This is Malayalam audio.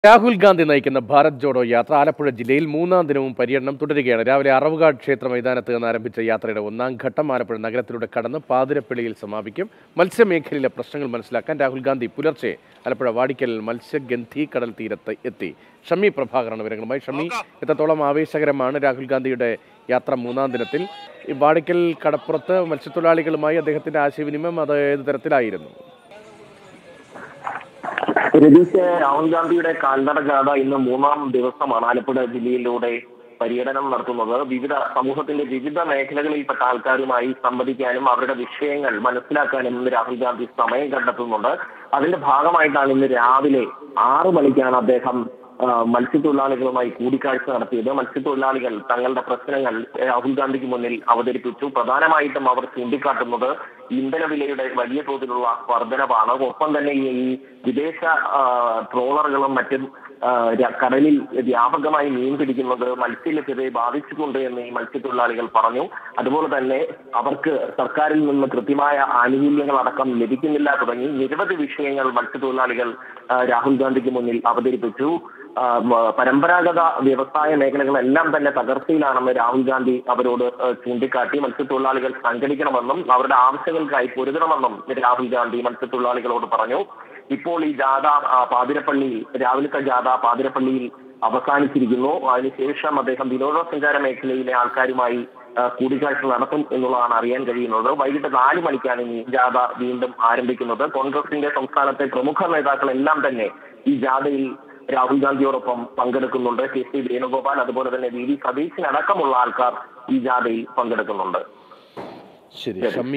രാഹുൽ ഗാന്ധി നയിക്കുന്ന ഭാരത് ജോഡോ യാത്ര ആലപ്പുഴ ജില്ലയിൽ മൂന്നാം ദിനവും പര്യടനം തുടരുകയാണ്. രാവിലെ അറവുകാട് ക്ഷേത്ര മൈതാനത്ത് നിന്ന് ആരംഭിച്ച യാത്രയുടെ ഒന്നാം ഘട്ടം ആലപ്പുഴ നഗരത്തിലൂടെ കടന്ന് പാതിരപ്പള്ളിയിൽ സമാപിക്കും. മത്സ്യമേഖലയിലെ പ്രശ്നങ്ങൾ മനസ്സിലാക്കാൻ രാഹുൽ ഗാന്ധി പുലർച്ചെ ആലപ്പുഴ വാടിക്കൽ മത്സ്യഗന്ധി കടൽ തീരത്ത് എത്തി. ഷമി പ്രഭാകറാണ് വിവരങ്ങളുമായി. ഷമി, എത്രത്തോളം ആവേശകരമാണ് രാഹുൽ ഗാന്ധിയുടെ യാത്ര മൂന്നാം ദിനത്തിൽ? ഈ വാടിക്കൽ കടപ്പുറത്ത് മത്സ്യത്തൊഴിലാളികളുമായി അദ്ദേഹത്തിന്റെ ആശയവിനിമയം അത് ഏത് തരത്തിലായിരുന്നു? രതീഷ്, രാഹുൽ ഗാന്ധിയുടെ കാൽനട ജാഥ ഇന്ന് മൂന്നാം ദിവസമാണ് ആലപ്പുഴ ജില്ലയിലൂടെ പര്യടനം നടത്തുന്നത്. സമൂഹത്തിന്റെ വിവിധ മേഖലകളിൽപ്പെട്ട ആൾക്കാരുമായി സംവദിക്കാനും അവരുടെ വിഷയങ്ങൾ മനസ്സിലാക്കാനും ഇന്ന് രാഹുൽ ഗാന്ധി സമയം കണ്ടെത്തുന്നുണ്ട്. അതിന്റെ ഭാഗമായിട്ടാണ് ഇന്ന് രാവിലെ 6 മണിക്കാണ് അദ്ദേഹം മത്സ്യത്തൊഴിലാളികളുമായി കൂടിക്കാഴ്ച നടത്തിയത്. മത്സ്യത്തൊഴിലാളികൾ തങ്ങളുടെ പ്രശ്നങ്ങൾ രാഹുൽ ഗാന്ധിക്ക് മുന്നിൽ അവതരിപ്പിച്ചു. പ്രധാനമായിട്ടും അവർ ചൂണ്ടിക്കാട്ടുന്നത് ഇന്ധനവിലയുടെ വലിയ തോതിലുള്ള വർധനവാണ്. ഒപ്പം തന്നെ ഈ വിദേശ ട്രോളറുകളും മറ്റും കടലിൽ വ്യാപകമായി മീൻ പിടിക്കുന്നത് മത്സ്യലഭ്യതയെ ബാധിച്ചിട്ടുണ്ട് എന്ന് ഈ മത്സ്യത്തൊഴിലാളികൾ പറഞ്ഞു. അതുപോലെ തന്നെ അവർക്ക് സർക്കാരിൽ നിന്ന് കൃത്യമായ ആനുകൂല്യങ്ങൾ അടക്കം ലഭിക്കുന്നില്ല തുടങ്ങി നിരവധി വിഷയങ്ങൾ മത്സ്യത്തൊഴിലാളികൾ രാഹുൽ ഗാന്ധിക്ക് മുന്നിൽ അവതരിപ്പിച്ചു. പരമ്പരാഗത വ്യവസായ മേഖലകളെല്ലാം തന്നെ തകർച്ചയിലാണെന്ന് രാഹുൽ ഗാന്ധി അവരോട് ചൂണ്ടിക്കാട്ടി. മത്സ്യത്തൊഴിലാളികൾ സംഘടിക്കണമെന്നും അവരുടെ ആവശ്യങ്ങൾക്കായി പൊരുതണമെന്നും രാഹുൽ ഗാന്ധി മത്സ്യത്തൊഴിലാളികളോട് പറഞ്ഞു. ഇപ്പോൾ ഈ ജാഥ രാവിലത്തെ ജാഥ പാതിരപ്പള്ളിയിൽ അവസാനിച്ചിരിക്കുന്നു. അതിനുശേഷം അദ്ദേഹം വിനോദസഞ്ചാര മേഖലയിലെ ആൾക്കാരുമായി കൂടിക്കാഴ്ച നടത്തും എന്നുള്ളതാണ് അറിയാൻ കഴിയുന്നത്. വൈകിട്ട് 4 മണിക്കാണ് ഈ ജാഥ വീണ്ടും ആരംഭിക്കുന്നത്. കോൺഗ്രസിന്റെ സംസ്ഥാനത്തെ പ്രമുഖ നേതാക്കളെല്ലാം തന്നെ ഈ ജാഥയിൽ രാഹുൽ ഗാന്ധിയോടൊപ്പം പങ്കെടുക്കുന്നുണ്ട്. കെ.സി. വേണുഗോപാൽ, അതുപോലെ തന്നെ വി.ഡി. സതീശൻ അടക്കമുള്ള ആൾക്കാർ ഈ ജാഥയിൽ പങ്കെടുക്കുന്നുണ്ട്. ശരി.